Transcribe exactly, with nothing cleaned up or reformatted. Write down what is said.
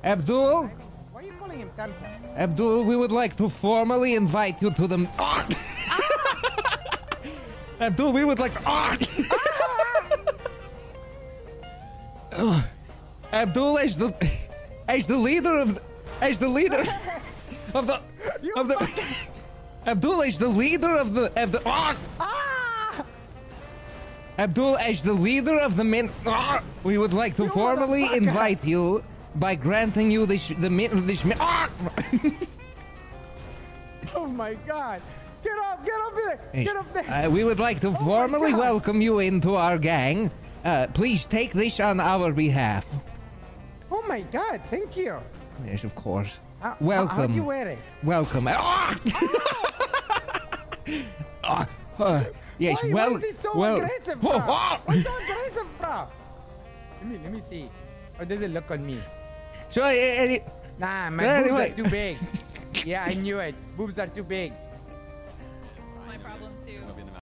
Abdul? Why are you calling him Tam Tam? Abdul, we would like to formally invite you to the... Ah! Abdul, we would like to... Ah! Ah! Abdul, as the... As the leader of... The, as the leader... of the... You of the... Abdul, as the leader of the... Of the ah! Ah! Abdul, as the leader of the men... Ah! We would like to You formally motherfucker! invite you by granting you this... The min... This... min- Ah! Oh my god! Get off! Get off there! Get off there! Uh, we would like to Oh my formally God. welcome you into our gang. Uh, please take this on our behalf. Oh my god! Thank you. Yes, of course. Uh, Welcome. How do you wear it? Welcome. Ah! Ah, uh, yes, Why, well, why is he so well. aggressive, bro? Oh, ah! Why so aggressive, bro? Let me, let me see. How does it look on me? So, uh, uh, Nah, my Anyway. boobs are too big. Yeah, I knew it. Boobs are too big.